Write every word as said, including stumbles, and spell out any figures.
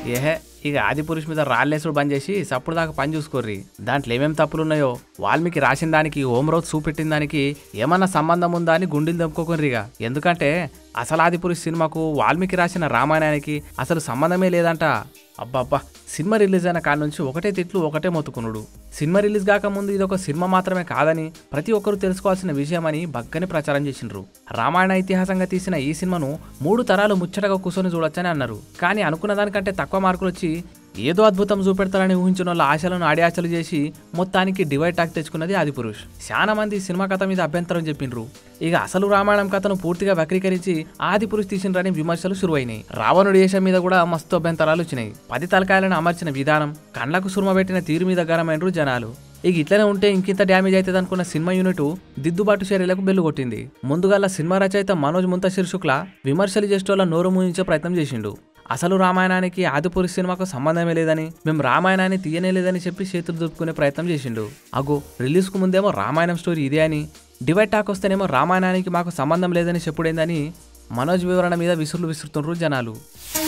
ఏహే ఇక ఆదిపురుష్ మీద రాళ్ళేసుడు బంద్ చేసి సప్పుడు దాకా పని చూసుకోర్రి. దాంట్లో ఏమేం తప్పులున్నాయో వాల్మీకి రాసిన దానికి ఓం రోజు చూపెట్టిన దానికి ఏమన్నా సంబంధం ఉందా అని గుండెలు దెంపుకోకుర్రిగా. ఎందుకంటే అసలు ఆదిపురుష్ సినిమాకు వాల్మీకి రాసిన రామాయణానికి అసలు సంబంధమే లేదంట. అబ్బాబ్బా సినిమా రిలీజ్ అయిన కాడ నుంచి ఒకటే తిట్లు ఒకటే మొత్తుకునుడు. సినిమా రిలీజ్ కాకముందు ఇది ఒక సినిమా మాత్రమే కాదని ప్రతి ఒక్కరూ తెలుసుకోవాల్సిన విషయమని బగ్గని ప్రచారం చేసిండ్రు. రామాయణ ఇతిహాసంగా తీసిన ఈ సినిమాను మూడు తరాలు ముచ్చటగా కూర్చొని చూడొచ్చని అన్నారు. కానీ అనుకున్న దానికంటే తక్కువ మార్కులు వచ్చి ఏదో అద్భుతం చూపెడతారని ఊహించిన వాళ్ళ ఆశలను ఆడియాచలు చేసి మొత్తానికి డివైడ్ టాక్ తెచ్చుకున్నది ఆదిపురుష్. చాలా మంది సినిమా కథ మీద అభ్యంతరం చెప్పిండ్రు. ఇక అసలు రామాయణం కథను పూర్తిగా వక్రీకరించి ఆదిపురుష్ తీసిండ్రని విమర్శలు శురువైనాయి. రావణుడి దేశం మీద కూడా మస్తు అభ్యంతరాలు వచ్చినాయి. పది తలకాయలను అమర్చిన విధానం, కండ్లకు సుర్మ పెట్టిన తీరు మీద గరమైనరు జనాలు. ఇక ఇట్లనే ఉంటే ఇంకింత డ్యామేజ్ అవుతుంది అనుకున్న సినిమా యూనిట్ దిద్దుబాటు చర్యలకు బెల్లు కొట్టింది. ముందుగా సినిమా రచయిత మనోజ్ ముంతశిర్ శుక్లా విమర్శలు చేసేటోళ్ళ నోరు మూయించే ప్రయత్నం చేసిండు. అసలు రామాయణానికి ఆదిపురుష్ సినిమాకు సంబంధమే లేదని, మేము రామాయణాన్ని తీయనే లేదని చెప్పి చేతులు దుప్పుకునే ప్రయత్నం చేసిండు. అగో రిలీజ్కు ముందేమో రామాయణం స్టోరీ ఇదే అని, డివైడ్ టాక్ వస్తేనేమో రామాయణానికి మాకు సంబంధం లేదని చెప్పుడేందని మనోజ్ వివరణ మీద విసురులు విసురుతుండ్రు జనాలు.